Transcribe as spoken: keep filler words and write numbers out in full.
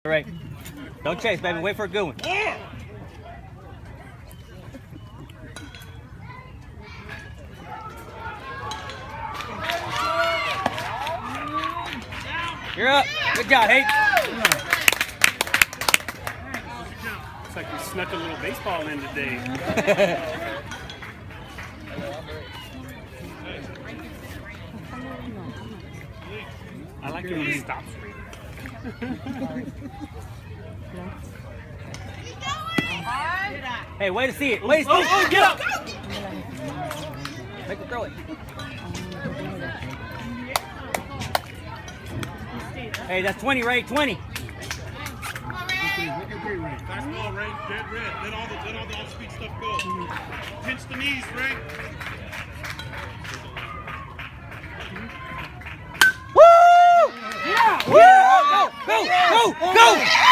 Right. Don't chase, baby. Wait for a good one. You're up. Good job, Hayden. Looks like you snuck a little baseball in today. I like it when it stops reading. Hey, way to see it. Way to see Oh, it. oh, get up! Make her throw it. Hey, that's twenty, Ray. twenty. Fastball, Ray. Dead red. Let all the let all the off-speed stuff go. Pinch the knees, Ray. Woo! Yeah! Woo! Go! Go! Go! Go!